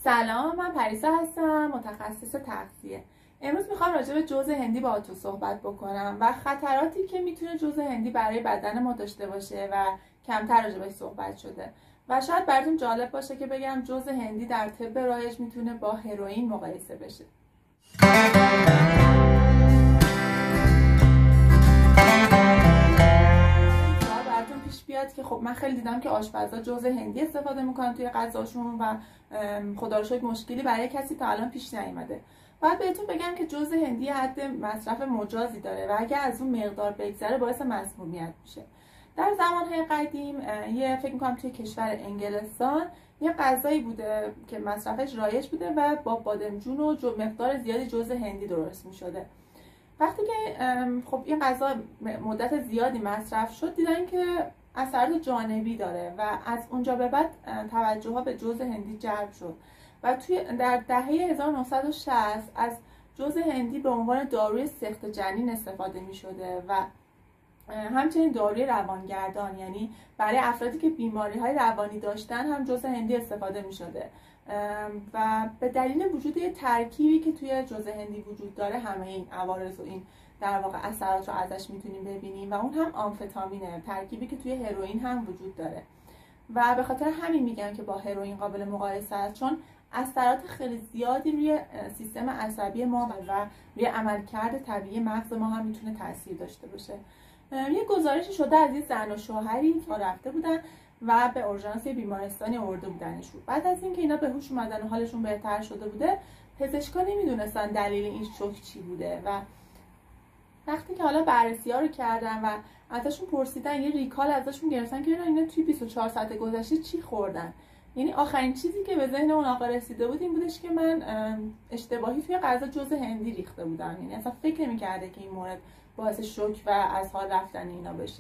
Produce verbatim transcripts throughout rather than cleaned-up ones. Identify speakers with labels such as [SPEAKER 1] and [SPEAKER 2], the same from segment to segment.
[SPEAKER 1] سلام، من پریسا هستم، متخصص تغذیه. امروز میخوام راجع به جوز هندی با تو صحبت بکنم و خطراتی که میتونه جوز هندی برای بدن ما داشته باشه و کمتر راجع بهش صحبت شده. و شاید براتون جالب باشه که بگم جوز هندی در طب رایج میتونه با هروئین مقایسه بشه. پیش بیاد که خب من خیلی دیدم که آشپزا جوز هندی استفاده میکنن توی غذاشون و خدا رو شکر مشکلی برای کسی تا الان پیش نیومده. باید بهتون بگم که جوز هندی حد مصرف مجازی داره و اگر از اون مقدار بگذره باعث مسمومیت میشه. در زمانهای قدیم یه فکر میکنم توی کشور انگلستان یه غذایی بوده که مصرفش رایج بوده و با بادمجون و مقدار زیادی جوز هندی درست میشده. وقتی که خب این غذا مدت زیادی مصرف شد دیدن که اثرات جانبی داره و از اونجا به بعد توجه ها به جوز هندی جلب شد و توی در دهه هزار و نهصد و شصت از جوز هندی به عنوان داروی سقط جنین استفاده می شده و همچنین داروی روانگردان، یعنی برای افرادی که بیماری های روانی داشتن هم جوز هندی استفاده می شده و به دلیل وجود یه ترکیبی که توی جوز هندی وجود داره همه این عوارض و این در واقع اثرات رو ازش میتونیم ببینیم و اون هم آمفتامینه، ترکیبی که توی هروئین هم وجود داره و به خاطر همین میگم که با هروئین قابل مقایسه است، چون اثرات خیلی زیادی روی سیستم عصبی ما و روی عملکرد طبیعی مغز ما هم میتونه تاثیر داشته باشه. یه گزارشی شده از یه زن و شوهری که رفته بودن و به اورژانس بیمارستانی آورده بودنشون. بعد از اینکه اینا به هوش اومدن و حالشون بهتر شده بوده، پزشکا نمیدونستن دلیل این شوک چی بوده و وقتی که حالا بررسی‌ها رو کردن و ازشون پرسیدن، یه ریکال ازشون گرفتن که اینا توی بیست و چهار ساعت گذشته چی خوردن. یعنی آخرین چیزی که به ذهن اون آقا رسیده بود این بودش که من اشتباهی توی غذا جوز هندی ریخته بودم، یعنی اصلا فکر نمی‌کرده که این مورد باعث شوک و از حال رفتن اینا بشه.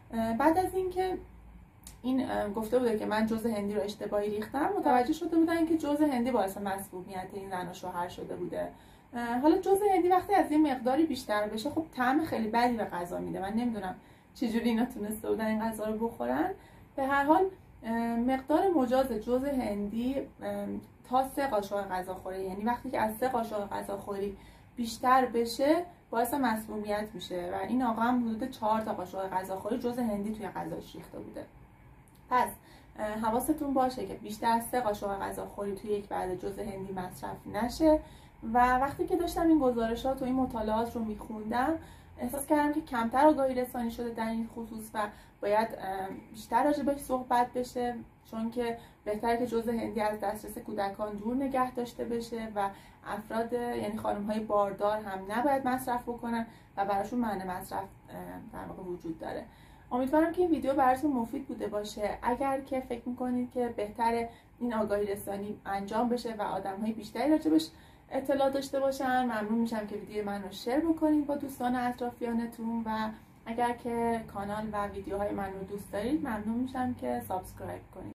[SPEAKER 1] بعد از اینکه این گفته بوده که من جوز هندی رو اشتباهی ریختم، متوجه شده بودن که جوز هندی باعث مسمومیت این زن و شوهر شده بوده. حالا جوز هندی وقتی از این مقداری بیشتر بشه خب طعم خیلی بدی به غذا میده. من نمیدونم چجوری اینا تونسته بودن این غذا رو بخورن. به هر حال مقدار مجاز جوز هندی تا سه قاشق غذاخوری، یعنی وقتی که از سه قاشق غذاخوری بیشتر بشه باعث مسمومیت میشه و این آقا هم حدود چهار تا قاشق غذاخوری جوز هندی توی غذاش ریخته بوده. پس حواستون باشه که بیشتر از سه قاشق غذاخوری توی یک وعده جوز هندی مصرف نشه. و وقتی که داشتم این گزارشات و این مطالعات رو میخوندم احساس کردم که کمتر آگاهی رسانی شده در این خصوص و باید بیشتر راجع بهش صحبت بشه، چون که بهتره که جوز هندی از دسترس کودکان دور نگه داشته بشه و افراد یعنی خانم‌های باردار هم نباید مصرف بکنن و براشون منع مصرف در واقع وجود داره. امیدوارم که این ویدیو براتون مفید بوده باشه. اگر که فکر میکنید که بهتره این آگاهی رسانی انجام بشه و آدم‌های بیشتری راجبش اطلاع داشته باشن، ممنون میشم که ویدیو من رو شیر بکنید با دوستان اطرافیانتون و اگر که کانال و ویدیوهای من رو دوست دارید ممنون میشم که سابسکرایب کنید.